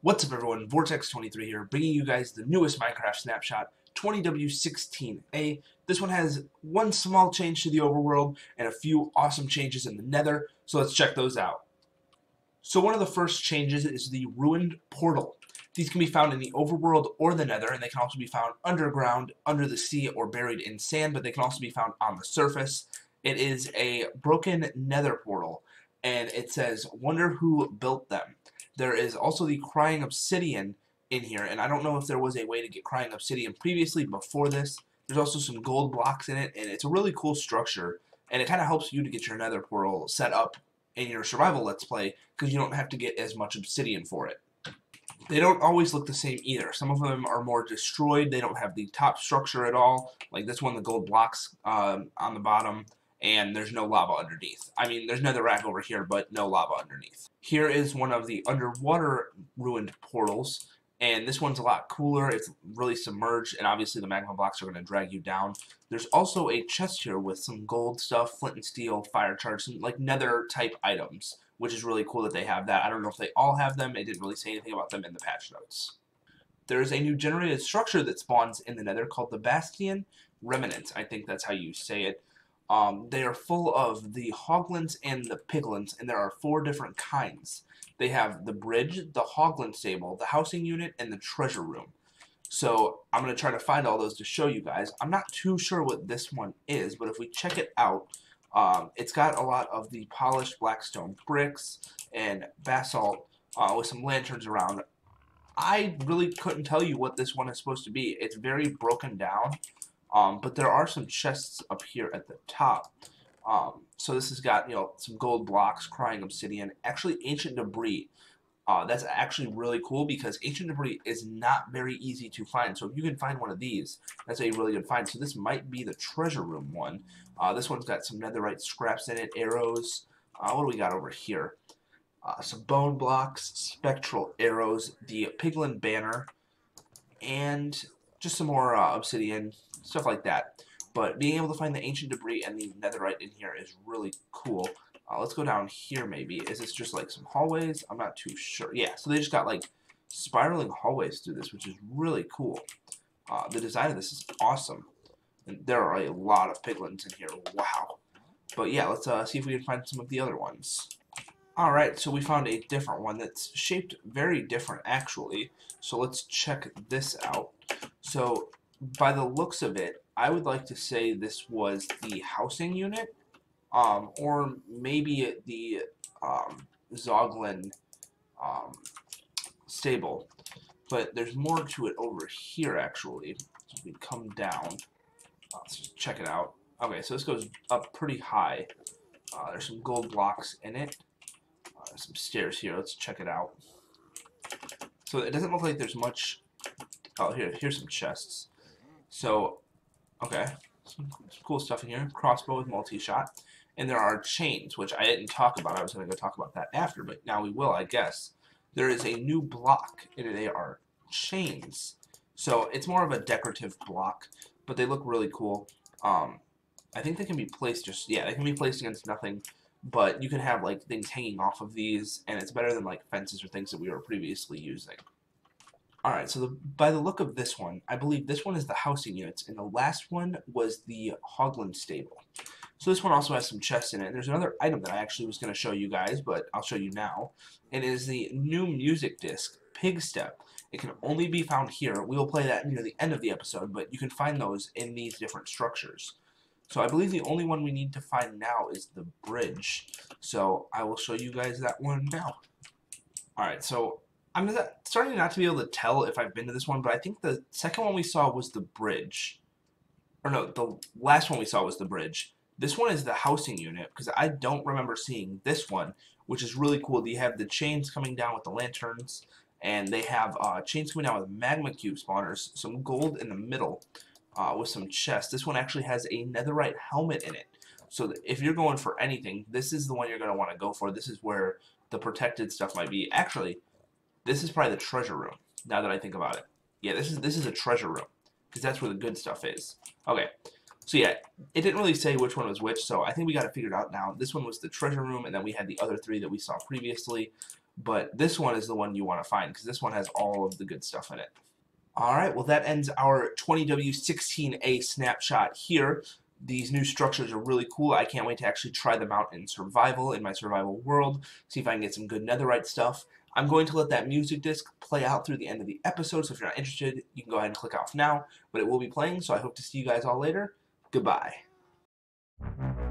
What's up everyone, Vortex23 here, bringing you guys the newest Minecraft Snapshot, 20W16A. This one has one small change to the overworld and a few awesome changes in the nether, so let's check those out. So one of the first changes is the ruined portal. These can be found in the overworld or the nether, and they can also be found underground, under the sea, or buried in sand, but they can also be found on the surface. It is a broken nether portal, and it says, "Wonder who built them." There is also the crying obsidian in here, and I don't know if there was a way to get crying obsidian previously before this. There's also some gold blocks in it, and it's a really cool structure, and it kind of helps you to get your nether portal set up in your survival let's play, because you don't have to get as much obsidian for it. They don't always look the same either. Some of them are more destroyed. They don't have the top structure at all. Like this one, the gold blocks on the bottom, and there's no lava underneath. I mean, there's netherrack over here, but no lava underneath. Here is one of the underwater ruined portals, and this one's a lot cooler. It's really submerged, and obviously the magma blocks are going to drag you down. There's also a chest here with some gold stuff, flint and steel, fire charge, some like nether type items, which is really cool that they have that. I don't know if they all have them. They didn't really say anything about them in the patch notes. There is a new generated structure that spawns in the nether called the Bastion Remnant. I think that's how you say it. They are full of the hoglins and the piglins, and there are 4 different kinds. They have the bridge, the hoglin stable, the housing unit, and the treasure room. So I'm going to try to find all those to show you guys. I'm not too sure what this one is, but if we check it out, it's got a lot of the polished blackstone bricks and basalt with some lanterns around. I really couldn't tell you what this one is supposed to be. It's very broken down. But there are some chests up here at the top. So this has got, some gold blocks, crying obsidian, actually ancient debris. That's actually really cool because ancient debris is not very easy to find. So if you can find one of these, that's a really good find. So this might be the treasure room one. This one's got some netherite scraps in it, arrows. What do we got over here? Some bone blocks, spectral arrows, the piglin banner, and just some more obsidian, stuff like that. But being able to find the ancient debris and the netherite in here is really cool. Let's go down here maybe. Is this just like some hallways? I'm not too sure. Yeah, so they just got like spiraling hallways through this, which is really cool. The design of this is awesome. And there are a lot of piglins in here. Wow. But yeah, let's see if we can find some of the other ones. Alright, so we found a different one that's shaped very different actually. So let's check this out. So by the looks of it, I would like to say this was the housing unit, or maybe the Zoglin stable. But there's more to it over here actually. So we come down. Let's just check it out. Okay, so this goes up pretty high. There's some gold blocks in it. Some stairs here. Let's check it out. So it doesn't look like there's much. Oh, here's some chests. So, okay, some cool stuff in here. Crossbow with multi-shot. And there are chains, which I didn't talk about. I was going to go talk about that after, but now we will, I guess. There is a new block, and they are chains. So it's more of a decorative block, but they look really cool. I think they can be placed they can be placed against nothing. But you can have like things hanging off of these, and it's better than like fences or things that we were previously using. Alright, so by the look of this one, I believe this one is the housing units, and the last one was the hoglin stable. So this one also has some chests in it. There's another item that I actually was going to show you guys, but I'll show you now. It is the new music disc, Pig Step. It can only be found here. We will play that near the end of the episode, but you can find those in these different structures. So I believe the only one we need to find now is the bridge. So I will show you guys that one now. Alright, so I'm starting not to be able to tell if I've been to this one, but I think the second one we saw was the bridge. Or no, the last one we saw was the bridge. This one is the housing unit, because I don't remember seeing this one, which is really cool. You have the chains coming down with the lanterns, and they have chains coming down with magma cube spawners, some gold in the middle. With some chests. This one actually has a netherite helmet in it. So if you're going for anything, this is the one you're going to want to go for. This is where the protected stuff might be. Actually, this is probably the treasure room, now that I think about it. Yeah, this is a treasure room, because that's where the good stuff is. Okay, so yeah, it didn't really say which one was which, so I think we got to figure it out now. This one was the treasure room, and then we had the other 3 that we saw previously. but this one is the one you want to find because this one has all of the good stuff in it. Alright, well that ends our 20W16A snapshot here. These new structures are really cool. I can't wait to actually try them out in survival, in my survival world, see if I can get some good netherite stuff. I'm going to let that music disc play out through the end of the episode, so if you're not interested, you can go ahead and click off now, but it will be playing, so I hope to see you guys all later. Goodbye.